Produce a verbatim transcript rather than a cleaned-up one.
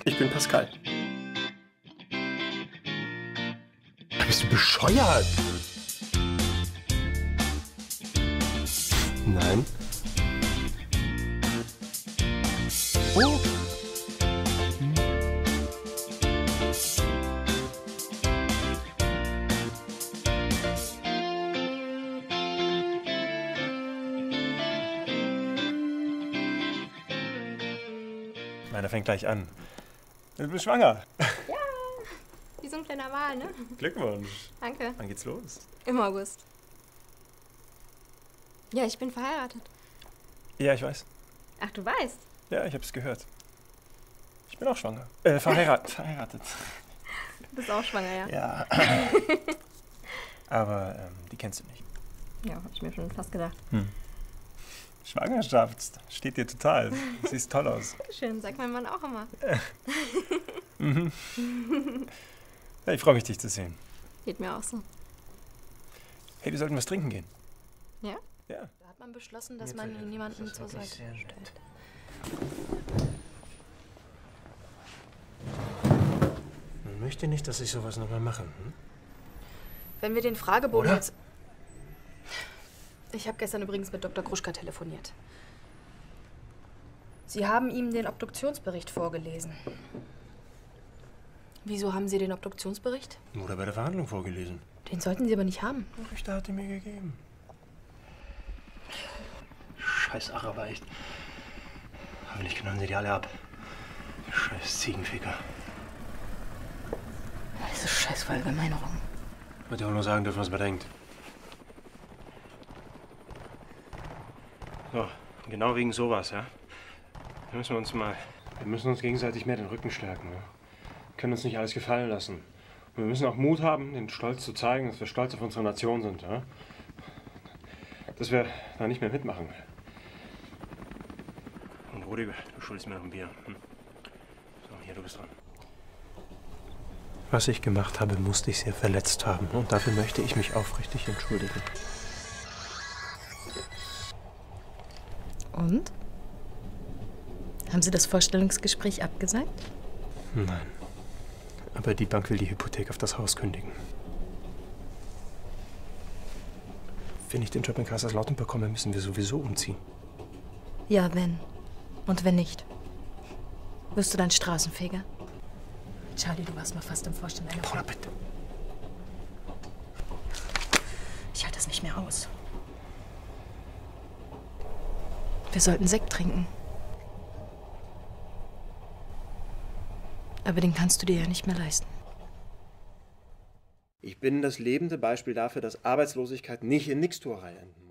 Ich bin Pascal. Bist du bescheuert? Nein. Oh. Meiner fängt gleich an. Du bist schwanger. Ja, wie so ein kleiner Wal, ne? Glückwunsch. Danke. Wann geht's los? Im August. Ja, ich bin verheiratet. Ja, ich weiß. Ach, du weißt? Ja, ich hab's gehört. Ich bin auch schwanger. Äh, verheiratet. verheiratet. Du bist auch schwanger, ja? Ja. Aber ähm, die kennst du nicht. Ja, hab ich mir schon fast gedacht. Hm. Schwangerschaft steht dir total. Du siehst toll aus. Dankeschön, sagt mein Mann auch immer. Mhm. Ja, ich freue mich, dich zu sehen. Geht mir auch so. Hey, wir sollten was trinken gehen. Ja? Ja. Da hat man beschlossen, dass man ihn niemanden zur Seite stellt. Man möchte nicht, dass ich sowas nochmal mache. Hm? Wenn wir den Fragebogen Oder? jetzt... Ich habe gestern übrigens mit Doktor Gruschka telefoniert. Sie haben ihm den Obduktionsbericht vorgelesen. Wieso haben Sie den Obduktionsbericht? Wurde bei der Verhandlung vorgelesen. Den sollten Sie aber nicht haben. Der Richter hat ihn mir gegeben. Scheiß Araber, echt. Hoffentlich knallen sie die alle ab. Scheiß Ziegenficker. Diese scheiß Verallgemeinerung. Ich würde auch nur sagen dürfen, was man denkt. So, genau wegen sowas, ja? Da müssen wir uns mal... Wir müssen uns gegenseitig mehr den Rücken stärken, ja? Wir können uns nicht alles gefallen lassen. Und wir müssen auch Mut haben, den Stolz zu zeigen, dass wir stolz auf unsere Nation sind, ja? Dass wir da nicht mehr mitmachen. Und Rudi, du schuldest mir noch ein Bier. Hm? So, hier, du bist dran. Was ich gemacht habe, musste ich sehr verletzt haben. Und dafür möchte ich mich aufrichtig entschuldigen. Und? Haben Sie das Vorstellungsgespräch abgesagt? Nein. Aber die Bank will die Hypothek auf das Haus kündigen. Wenn ich den Job in Kaiserslautern bekomme, müssen wir sowieso umziehen. Ja, wenn. Und wenn nicht? Wirst du dann Straßenfeger? Charlie, du warst mal fast im Vorstand einer... Paula, bitte. Ich halte das nicht mehr aus. Wir sollten Sekt trinken. Aber den kannst du dir ja nicht mehr leisten. Ich bin das lebende Beispiel dafür, dass Arbeitslosigkeit nicht in Nixtuerei enden muss.